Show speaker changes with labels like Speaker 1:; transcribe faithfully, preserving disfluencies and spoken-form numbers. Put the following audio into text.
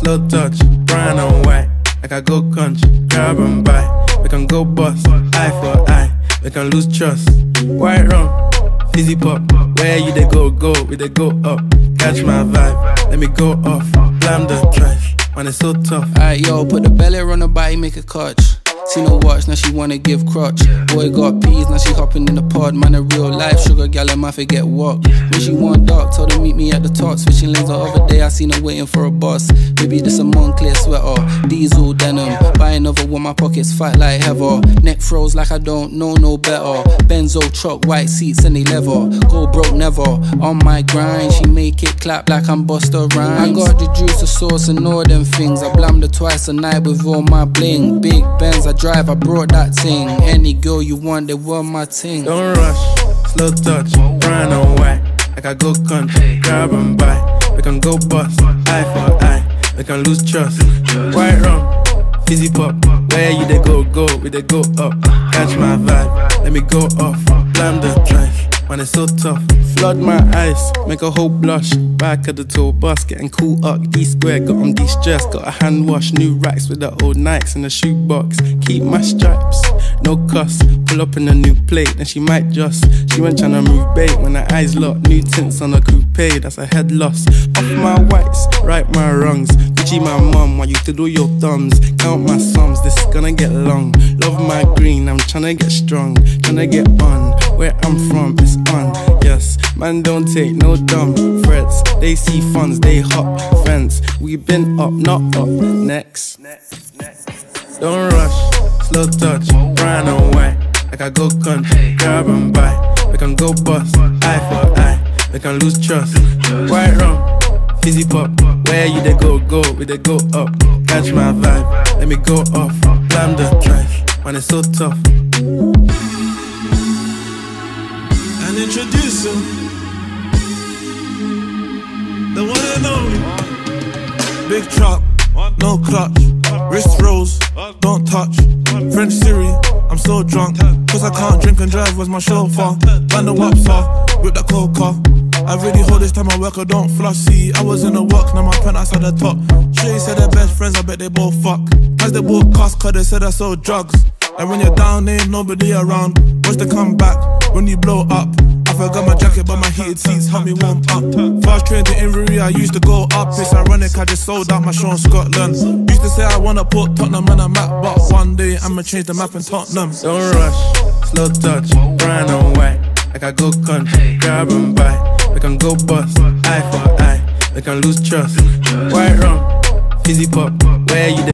Speaker 1: slow touch, brown and white. Like I go country, grab and buy. We can go bust, eye for eye. We can lose trust. White rum, fizzy pop. Where you they go, go, we they go up. Catch my vibe, let me go off. Blam the trash, man it's so tough.
Speaker 2: Alright yo, put the belly on her body, make a catch. Seen her watch, now she wanna give crutch. Boy got peas, now she hopping in the pod. Man a real life sugar gal, I might forget what. When she want dark, told her meet me at the top. Switching lanes the other day, I seen her waiting for a bus. Maybe this a Moncler sweater, diesel denim. Buy another one, my pockets fat like heather. Neck froze like I don't know no better. Benzo truck, white seats and they leather. Go broke never, on my grind. She make it clap like I'm Busta Rhymes. I got the juice, the sauce and all them things. I blammed her twice a night with all my bling. Big Benz, I drive, I brought that thing. Any girl you want, they want my ting.
Speaker 1: Don't rush, slow touch, brown and white. Like I go country, grab and buy. We can go bust, eye for eye. We can lose trust. White rum, fizzy pop. Where you they go, go, we they go up. Catch my vibe, let me go off. Blam the trash, man it's so tough. Flood my eyes, make a whole blush. Back of the tour bus, getting cool up. D-square, got on de-stress. Got a hand wash, new racks with the old Nikes in the shoebox. Keep my stripes, no cuss. Pull up in a new plate, then she might just. She went tryna move bait when her eyes locked. New tints on a coupe, that's a head loss. Off my whites, right my wrongs. Gucci my mum, while you to do your thumbs. Count my sums, this is gonna get long. Love my green, I'm tryna get strong. Tryna get on, where I'm from, it's on. Yes, man don't take no dumb threats. They see funds, they hop fence. We been up, not up, next. Don't rush, slow touch, brown and white. Like I go country, grab and buy. We can go bust, eye for eye. We can lose trust. White rum, fizzy pop. Where you they go, go, we they go up. Catch my vibe, let me go off. Blam the trash, man it's so tough.
Speaker 3: And introduce him, the one and only. Big truck, no clutch. Wrist rolls, don't touch. French Siri, I'm so drunk. Cause I can't drink and drive, was my chauffeur. Band the wapsa, with the coca. I really hold this time I work, I don't floss. See, I was in the work, now my penthouse at the top. Shay said they're best friends, I bet they both fuck. As they both cost, cause they said I sold drugs. And when you're down, ain't nobody around. Watch the comeback when you blow up. I forgot my jacket, but my heated seats help me warm up. Fast train to Inverie, I used to go up. It's ironic, I just sold out my show in Scotland. Used to say I wanna put Tottenham on a map, but one day I'ma change the map in Tottenham.
Speaker 1: Don't rush, slow touch, brown and white. Like I go country, grab and buy. We can go bust, eye for eye. We can lose trust. White rum, fizzy pop. Where you